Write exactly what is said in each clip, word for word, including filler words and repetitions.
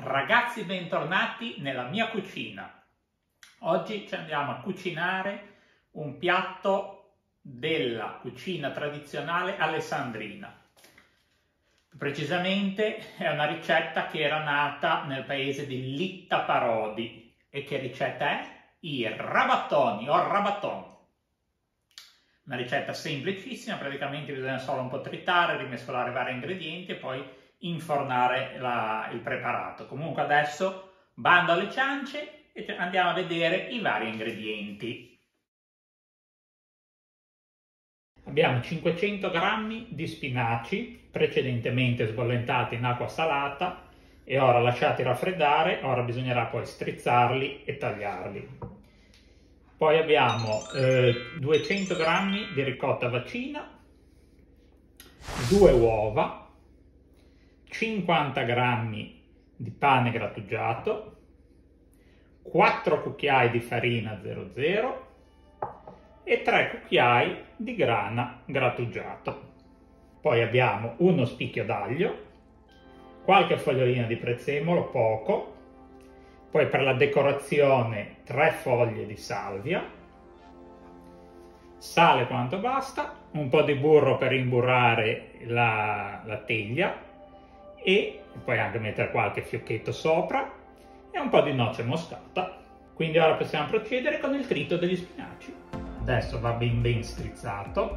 Ragazzi, bentornati nella mia cucina. Oggi ci andiamo a cucinare un piatto della cucina tradizionale alessandrina. Precisamente è una ricetta che era nata nel paese di Litta Parodi. E che ricetta è? I rabattoni o rabattoni. Una ricetta semplicissima, praticamente bisogna solo un po' tritare, rimescolare vari ingredienti e poi infornare la, il preparato. Comunque adesso bando alle ciance e andiamo a vedere i vari ingredienti. Abbiamo cinquecento grammi di spinaci precedentemente sbollentati in acqua salata e ora lasciati raffreddare. Ora bisognerà poi strizzarli e tagliarli. Poi abbiamo eh, duecento grammi di ricotta vaccina, due uova, cinquanta grammi di pane grattugiato, quattro cucchiai di farina zero zero e tre cucchiai di grana grattugiato. Poi abbiamo uno spicchio d'aglio, qualche fogliolina di prezzemolo, poco, poi per la decorazione tre foglie di salvia, sale quanto basta, un po' di burro per imburrare la, la teglia, e poi anche mettere qualche fiocchetto sopra e un po' di noce moscata. Quindi ora possiamo procedere con il trito degli spinaci. Adesso va ben ben strizzato.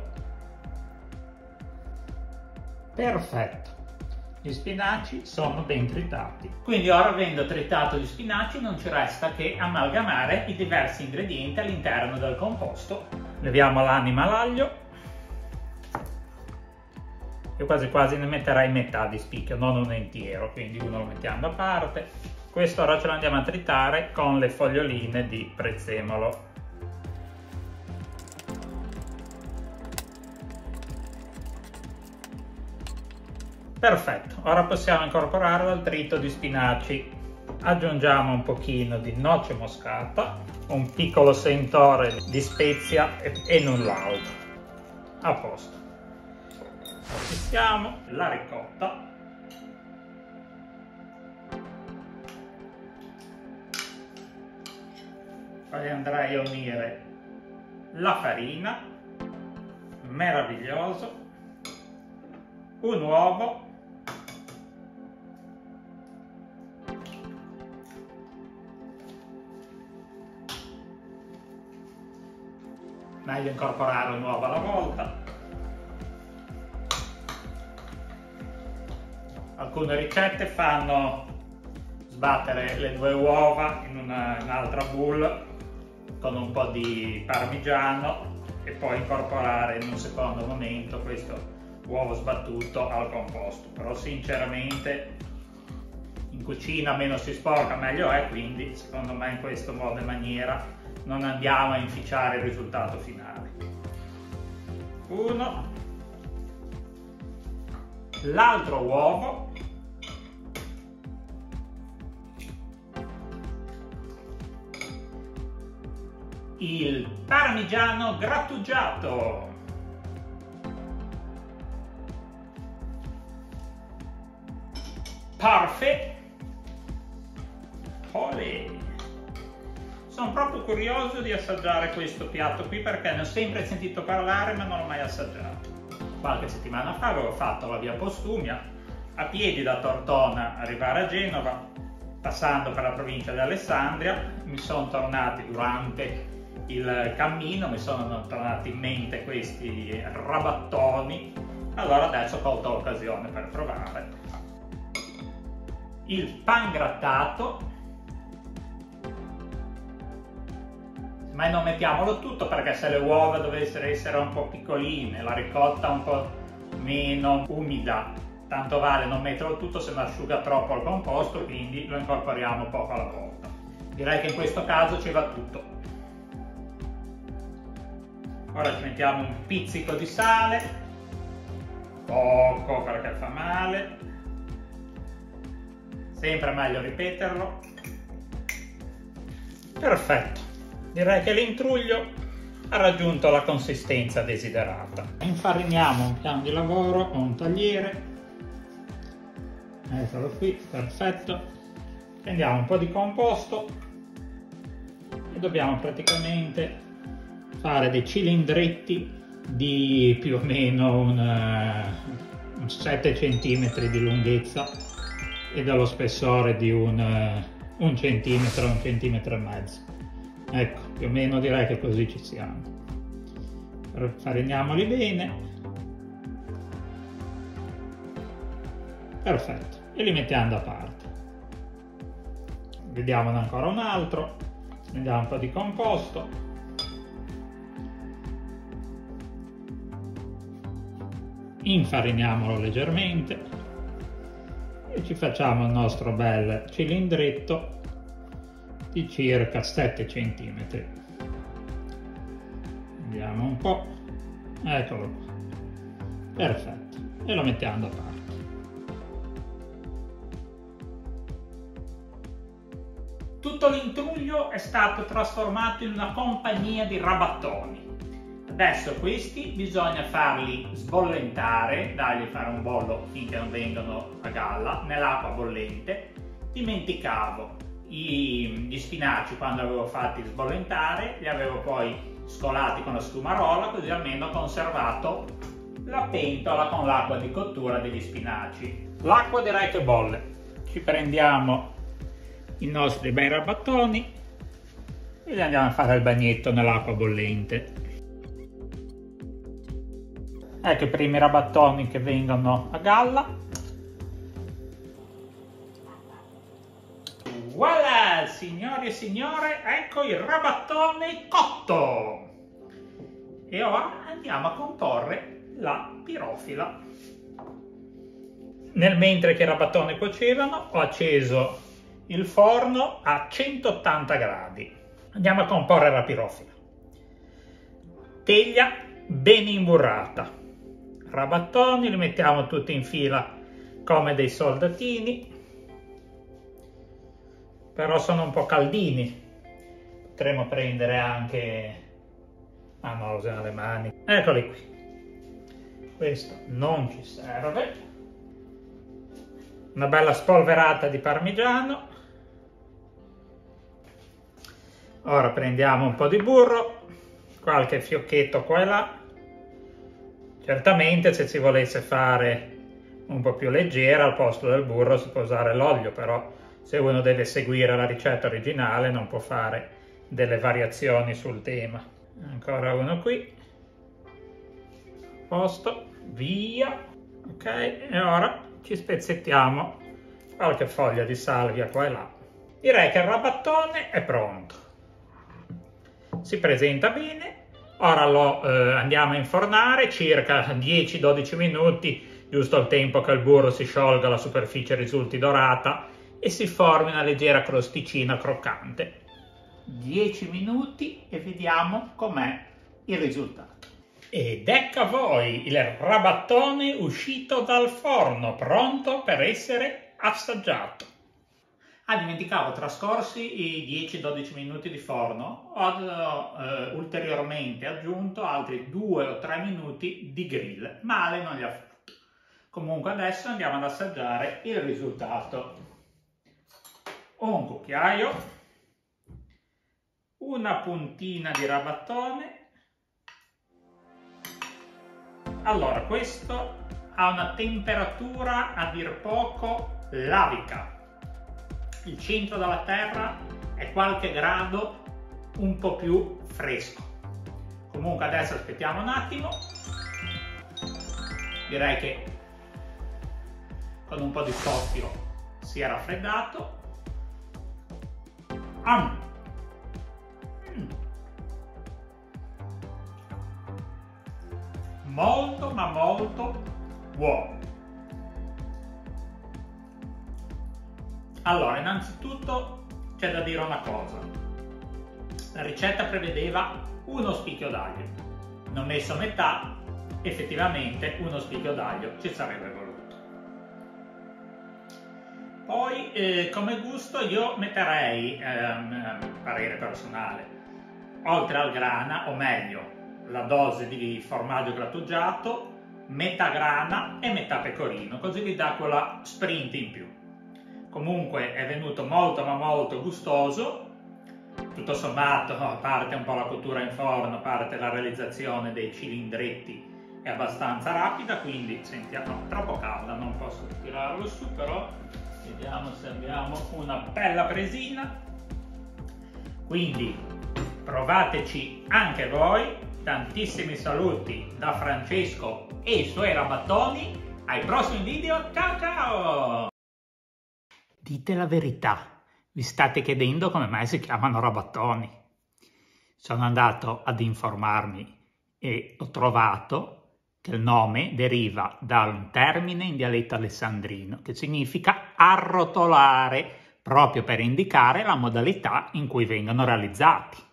Perfetto, gli spinaci sono ben tritati. Quindi ora, avendo tritato gli spinaci, non ci resta che amalgamare i diversi ingredienti all'interno del composto. Leviamo l'anima all'aglio. Io quasi quasi ne metterei metà di spicchio, non un intero, quindi uno lo mettiamo da parte. Questo ora ce lo andiamo a tritare con le foglioline di prezzemolo. Perfetto, ora possiamo incorporare al trito di spinaci. Aggiungiamo un pochino di noce moscata, un piccolo sentore di spezia e, e null'altro. A posto. Mistiamo la ricotta, poi andrei a unire la farina, meraviglioso, un uovo, meglio incorporare un uovo alla volta. Alcune ricette fanno sbattere le due uova in un'altra bowl con un po' di parmigiano e poi incorporare in un secondo momento questo uovo sbattuto al composto. Però sinceramente in cucina meno si sporca meglio è, quindi secondo me in questo modo e maniera non andiamo a inficiare il risultato finale. Uno, l'altro uovo, il parmigiano grattugiato, parfait. Olè. Sono proprio curioso di assaggiare questo piatto qui perché ne ho sempre sentito parlare ma non l'ho mai assaggiato. Qualche settimana fa avevo fatto la via Postumia, a piedi da Tortona arrivare a Genova, passando per la provincia di Alessandria. Mi sono tornati durante il cammino, mi sono tornati in mente questi rabattoni, allora adesso ho colto l'occasione per provare. Il pan grattato, ma non mettiamolo tutto perché se le uova dovessero essere un po' piccoline, la ricotta un po' meno umida, tanto vale non metterlo tutto, se no asciuga troppo il composto, quindi lo incorporiamo poco alla volta. Direi che in questo caso ci va tutto. Ora ci mettiamo un pizzico di sale, poco perché fa male, sempre meglio ripeterlo. Perfetto, direi che l'intruglio ha raggiunto la consistenza desiderata. Infariniamo un piano di lavoro con un tagliere, eccolo qui, perfetto. Prendiamo un po' di composto e dobbiamo praticamente fare dei cilindretti di più o meno un, uh, un sette centimetri di lunghezza e dello spessore di un, uh, un centimetro, un centimetro e mezzo. Ecco, più o meno direi che così ci siamo. Fariniamoli bene. Perfetto, e li mettiamo da parte. Vediamone ancora un altro. Prendiamo un po' di composto. Infariniamolo leggermente e ci facciamo il nostro bel cilindretto di circa sette centimetri. Vediamo un po', eccolo qua, perfetto, e lo mettiamo da parte. Tutto l'intruglio è stato trasformato in una compagnia di rabattoni. Adesso questi bisogna farli sbollentare, dargli fare un bollo finché non vengono a galla, nell'acqua bollente. Dimenticavo i, gli spinaci quando li avevo fatti sbollentare, li avevo poi scolati con la sfumarola, così almeno ho conservato la pentola con l'acqua di cottura degli spinaci. L'acqua direi che bolle. Ci prendiamo i nostri bei rabattoni e li andiamo a fare il bagnetto nell'acqua bollente. Ecco i primi rabattoni che vengono a galla. Voilà, signori e signore, ecco il rabattone cotto. E ora andiamo a comporre la pirofila. Nel mentre che i rabattoni cuocevano, ho acceso il forno a centottanta gradi. Andiamo a comporre la pirofila. Teglia ben imburrata. Rabattoni li mettiamo tutti in fila come dei soldatini, però sono un po' caldini. Potremmo prendere anche, ah no, usano le mani, eccoli qui. Questo non ci serve. Una bella spolverata di parmigiano. Ora prendiamo un po' di burro, qualche fiocchetto qua e là. Certamente se si volesse fare un po' più leggera al posto del burro si può usare l'olio, però se uno deve seguire la ricetta originale non può fare delle variazioni sul tema. Ancora uno qui. Posto, via. Ok, e ora ci spezzettiamo qualche foglia di salvia qua e là. Direi che il rabattone è pronto. Si presenta bene. Ora lo eh, andiamo a infornare circa dieci dodici minuti, giusto il tempo che il burro si sciolga, la superficie risulti dorata e si formi una leggera crosticina croccante. dieci minuti e vediamo com'è il risultato. Ed ecco a voi il rabattone uscito dal forno, pronto per essere assaggiato. Ah, dimenticavo, trascorsi i dieci dodici minuti di forno, ho eh, ulteriormente aggiunto altri due o tre minuti di grill. Male non li ha fatto. Comunque adesso andiamo ad assaggiare il risultato. Un cucchiaio, una puntina di rabattone. Allora, questo ha una temperatura a dir poco lavica. Il centro della terra è qualche grado un po' più fresco. Comunque adesso aspettiamo un attimo. Direi che con un po' di soffio si è raffreddato. Mm. Mm. Molto ma molto buono. Allora, innanzitutto c'è da dire una cosa. La ricetta prevedeva uno spicchio d'aglio. Ne ho messo metà, effettivamente uno spicchio d'aglio ci sarebbe voluto. Poi, eh, come gusto, io metterei, ehm, parere personale, oltre al grana, o meglio, la dose di formaggio grattugiato, metà grana e metà pecorino, così vi dà quella sprint in più. comunque è venuto molto ma molto gustoso. Tutto sommato, a parte un po' la cottura in forno, a parte la realizzazione dei cilindretti, è abbastanza rapida, quindi sentiamo, troppo calda, non posso tirarlo su, però vediamo se abbiamo una bella presina. Quindi provateci anche voi. Tantissimi saluti da Francesco e i suoi rabattoni. Ai prossimi video, ciao ciao! Dite la verità. Vi state chiedendo come mai si chiamano rabattoni? Sono andato ad informarmi e ho trovato che il nome deriva da un termine in dialetto alessandrino che significa arrotolare, proprio per indicare la modalità in cui vengono realizzati.